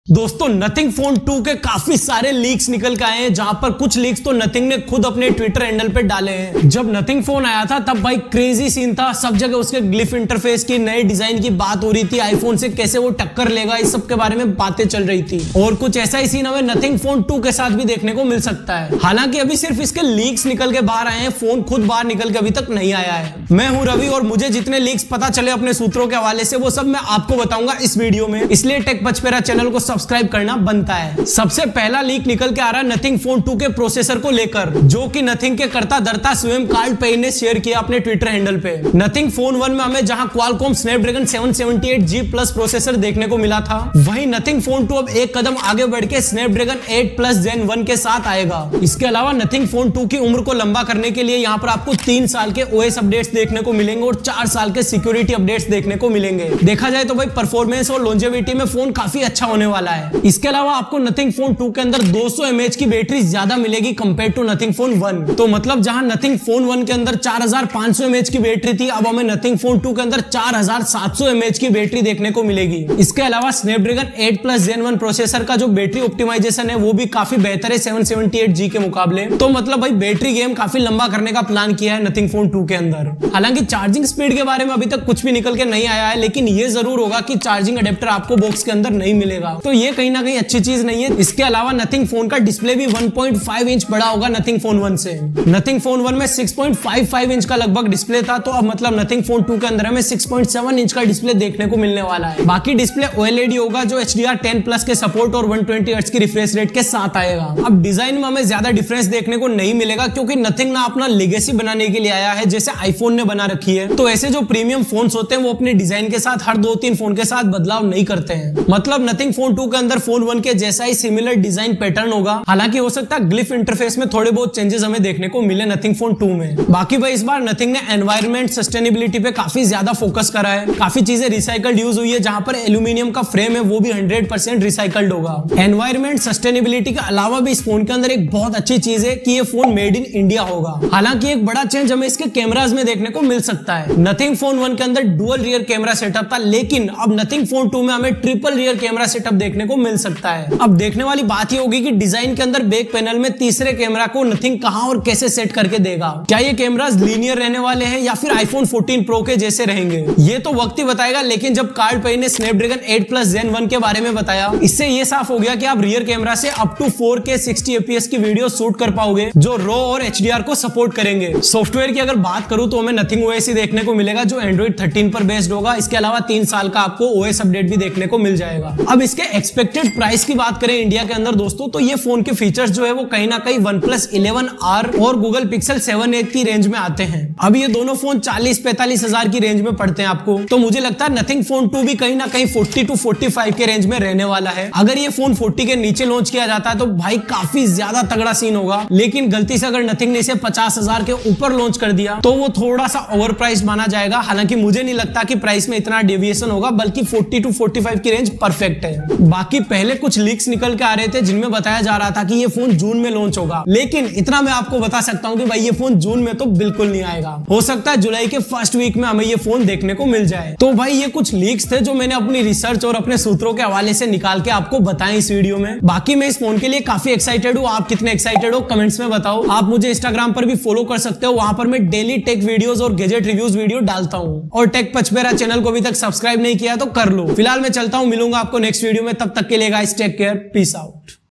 दोस्तों nothing phone 2 के काफी सारे लीक्स निकल के आए हैं, जहां पर कुछ लीक्स तो नथिंग ने खुद अपने ट्विटर हैंडल पे डाले हैं। जब नथिंग फोन आया था तब भाई क्रेजी सीन था, सब जगह उसके ग्लिफ इंटरफेस की नए डिजाइन की बात हो रही थी, आईफोन से कैसे वो टक्कर लेगा, इस सब के बारे में बातें चल रही थी। और कुछ ऐसा ही सीन हमें नथिंग फोन 2 के साथ भी देखने को मिल सकता है। हालांकि अभी सिर्फ इसके लीक्स निकल के बाहर आए हैं, फोन खुद बाहर निकल के अभी तक नहीं आया है। मैं हूं रवि और मुझे जितने लीक्स पता चले अपने सूत्रों के हवाले से वो सब मैं आपको बताऊंगा इस वीडियो में, इसलिए टेक पचपेरा चैनल को सब्सक्राइब करना बनता है। सबसे पहला लीक निकल के आ रहा है नथिंग फोन 2 के प्रोसेसर को लेकर, जो कि नथिंग के करता धरता स्वयं कार्ल पेइन ने शेयर किया अपने ट्विटर हैंडल पे। नथिंग फोन 1 में हमें जहां Qualcomm Snapdragon 778G plus processor देखने को मिला था, वहीं नथिंग फोन 2 अब एक कदम आगे बढ़ के स्नैपड्रैगन 8 प्लस जेन 1 के साथ आएगा। इसके अलावा नथिंग फोन 2 की उम्र को लंबा करने के लिए यहाँ पर आपको 3 साल के OS अपडेट्स देखने को मिलेंगे और 4 साल के सिक्योरिटी अपडेट्स देखने को मिलेंगे। देखा जाए तो भाई परफॉर्मेंस और लॉन्जेविटी में फोन काफी अच्छा होने वाला है। इसके अलावा आपको नथिंग फोन 2 के अंदर 200 mAh की बैटरी ज्यादा मिलेगी कंपेयर टू नथिंग फोन 1। तो मतलब जहां नथिंग फोन 1 के अंदर 4500 mAh की बैटरी थी, अब हमें नथिंग फोन 2 के अंदर 4700 mAh की बैटरी देखने को मिलेगी। इसके अलावा स्नैपड्रैगन 8 प्लस जेन 1 प्रोसेसर का जो बैटरी ऑप्टिमाइजेशन है वो भी काफी बेहतर है 778G के मुकाबले। तो मतलब भाई बैटरी गेम काफी लंबा करने का प्लान किया है नथिंग फोन 2 के अंदर। हालांकि चार्जिंग स्पीड के बारे में अभी तक कुछ भी निकल के नहीं आया है, लेकिन ये जरूर होगा कि चार्जिंग अडेप्टर आपको बॉक्स के अंदर नहीं मिलेगा, तो ये कहीं ना कहीं अच्छी चीज नहीं है। इसके अलावा नथिंग फोन का डिस्प्ले भी 1.5 इंच बड़ा होगा नथिंग फोन 1 से। नथिंग फोन 1 में 6.55 इंच का लगभग डिस्प्ले था, तो अब मतलब नथिंग फोन 2 के अंदर हमें 6.7 इंच का डिस्प्ले देखने को मिलने वाला है। बाकी डिस्प्ले OLED होगा जो HDR10 प्लस के सपोर्ट और 120 हर्ट्ज की रिफ्रेश रेट के साथ आएगा। अब डिजाइन में हमें ज्यादा डिफरेंस देखने को नहीं मिलेगा, क्योंकि नथिंग ना अपना लेगेसी बनाने के लिए आया है जैसे आईफोन ने बना रखी है। तो ऐसे जो प्रीमियम फोन्स होते हैं वो अपने डिजाइन के साथ हर 2-3 फोन के साथ बदलाव नहीं करते हैं। मतलब नथिंग फोन 2 के अंदर फोन 1 के जैसा ही सिमिलर डिजाइन पैटर्न होगा। हालांकि हो सकता है ग्लिफ इंटरफेस में थोड़े बहुत चेंजेस हमें देखने को मिले नथिंग फोन 2 में। बाकी भाई इस बार नथिंग ने एनवायरमेंट सस्टेनेबिलिटी पे काफी ज्यादा फोकस करा है, काफी चीजें रिसाइकल्ड यूज हुई है, जहां पर एल्यूमिनियम का फ्रेम है वो भी 100% रिसाइकल्ड होगा। एनवायरमेंट सस्टेनेबिलिटी के अलावा भी इस फोन के अंदर एक बहुत अच्छी चीज है कि ये फोन मेड इन इंडिया होगा। हालांकि एक बड़ा चेंज हमें इसके कैमराज में देखने को मिल सकता है। नथिंग फोन 1 के अंदर डुअल रियर कैमरा सेटअप था, लेकिन अब नथिंग फोन 2 में हमें ट्रिपल रियर कैमरा सेटअप देखने को मिल सकता है। अब देखने वाली बात ये होगी कि डिजाइन के अंदर बैक पैनल में तीसरे कैमरा को नथिंग कहां और कैसे सेट करके देगा। क्या ये कैमरास लीनियर रहने वाले हैं या फिर आईफोन 14 प्रो के जैसे रहेंगे, ये तो वक्त ही बताएगा। लेकिन जब कार्ल पेइन ने स्नैपड्रैगन 8 प्लस जेन 1 के बारे में बताया, इससे ये साफ हो गया कि आप रियर कैमरा से अप टू 4K 60 fps की वीडियो शूट कर पाओगे, जो रॉ और HDR को सपोर्ट करेंगे। सॉफ्टवेयर की अगर बात करूं तो हमें नथिंग OS ही देखने को मिलेगा जो Android 13 पर बेस्ड होगा। इसके अलावा 3 साल का आपको OS अपडेट भी देखने को मिल जाएगा। अब इसके एक्सपेक्टेड प्राइस की बात करें इंडिया के अंदर दोस्तों, तो ये फोन के फीचर्स जो है वो कहीं ना कहीं OnePlus 11R और Google Pixel 7a की रेंज में आते हैं। अब ये दोनों फोन 40-45 हजार की रेंज में पड़ते हैं आपको, तो मुझे लगता है नथिंग फोन 2 भी कहीं ना कहीं 40 to 45 के रेंज में रहने वाला है। अगर ये फोन 40 के नीचे लॉन्च किया जाता है तो भाई काफी ज्यादा तगड़ा सीन होगा, लेकिन गलती से अगर नथिंग ने इसे 50 हजार के ऊपर लॉन्च कर दिया तो वो थोड़ा सा ओवर प्राइस माना जाएगा। हालांकि मुझे नहीं लगता कि प्राइस में इतना डेविएशन होगा, बल्कि 40 to 45 की रेंज परफेक्ट है। बाकी पहले कुछ लीक्स निकल के आ रहे थे जिनमें बताया जा रहा था कि ये फोन जून में लॉन्च होगा, लेकिन इतना मैं आपको बता सकता हूं कि भाई ये फोन जून में तो बिल्कुल नहीं आएगा। हो सकता है जुलाई के फर्स्ट वीक में हमें ये फोन देखने को मिल जाए। तो भाई ये कुछ लीक्स थे जो मैंने अपनी रिसर्च और अपने सूत्रों के हवाले से निकाल के आपको बताएं इस वीडियो में। बाकी मैं इस फोन के लिए काफी एक्साइटेड हूं, आप कितने एक्साइटेड हो कमेंट्स में बताओ। आप मुझे इंस्टाग्राम पर भी फॉलो कर सकते हो, वहां पर मैं डेली टेक वीडियोस और गैजेट रिव्यूज वीडियो डालता हूं। और टेक पचपेरा चैनल को अभी तक सब्सक्राइब नहीं किया तो कर लो। फिलहाल मैं चलता हूं, मिलूंगा आपको नेक्स्ट वीडियो में, तब तक के लिए guys take care, peace out.